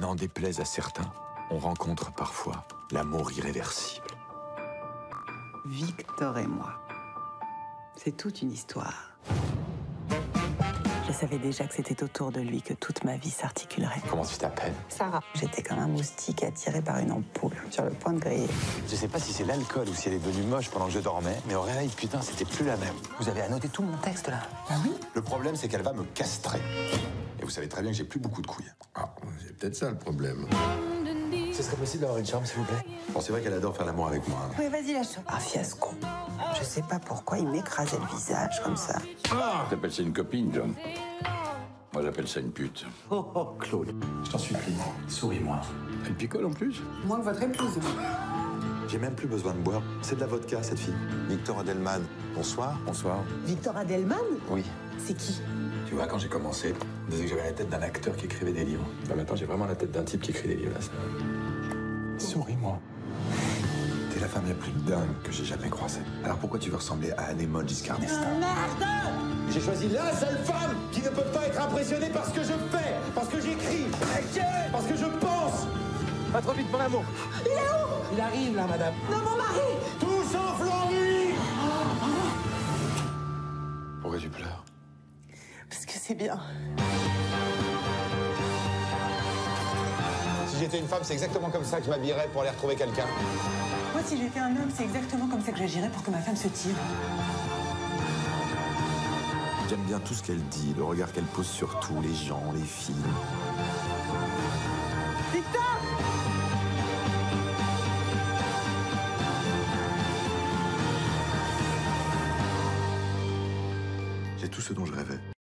n'en déplaise à certains, on rencontre parfois l'amour irréversible. Victor et moi, c'est toute une histoire. Je savais déjà que c'était autour de lui que toute ma vie s'articulerait. Comment tu t'appelles? Sarah. J'étais comme un moustique attiré par une ampoule, sur le point de griller. Je sais pas si c'est l'alcool ou si elle est devenue moche pendant que je dormais, mais au réveil, putain, c'était plus la même. Vous avez annoté tout mon texte, là? Ah oui? Le problème, c'est qu'elle va me castrer. Et vous savez très bien que j'ai plus beaucoup de couilles. Ah, c'est peut-être ça le problème. Ce serait possible d'avoir une chambre, s'il vous plaît? Bon, c'est vrai qu'elle adore faire l'amour avec moi. Oui, vas-y, lâche-toi. Un fiasco. Je sais pas pourquoi il m'écrasait le visage comme ça. T'appelles ça une copine, John? Moi, j'appelle ça une pute. Oh, Claude, je t'en supplie, souris-moi. Elle picole en plus? Moins que votre épouse. J'ai même plus besoin de boire. C'est de la vodka, cette fille. Victor Adelman, bonsoir. Bonsoir. Victor Adelman? Oui. C'est qui? Tu vois, quand j'ai commencé, on disait que j'avais la tête d'un acteur qui écrivait des livres. Bah, maintenant, j'ai vraiment la tête d'un type qui écrit des livres, là. Souris-moi. T'es la femme la plus dingue que j'ai jamais croisée. Alors pourquoi tu veux ressembler à Anémone Giscard d'Estaing? J'ai choisi la seule femme qui ne peut pas être impressionnée par ce que je fais, parce que j'écris, parce que je pense. Pas trop vite, mon amour. Il est où? Il arrive, là, madame. Non, mon mari! Tout sauf l'ennui. Pourquoi tu pleures? Parce que c'est bien. Si j'étais une femme, c'est exactement comme ça que je m'habillerais pour aller retrouver quelqu'un. Moi, si j'étais un homme, c'est exactement comme ça que j'agirais pour que ma femme se tire. J'aime bien tout ce qu'elle dit, le regard qu'elle pose sur tout, les gens, les filles. Victor! J'ai tout ce dont je rêvais.